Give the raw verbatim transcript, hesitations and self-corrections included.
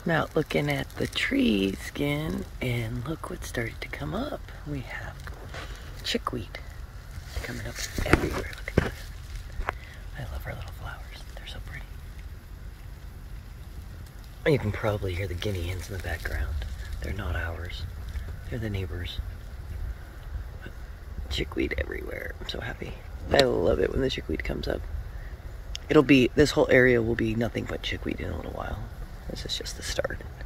I'm out looking at the tree skin, and look what started to come up. We have chickweed coming up everywhere. Look at this. I love our little flowers. They're so pretty. You can probably hear the guinea hens in the background. They're not ours. They're the neighbors. But chickweed everywhere. I'm so happy. I love it when the chickweed comes up. It'll be, this whole area will be nothing but chickweed in a little while. This is just the start.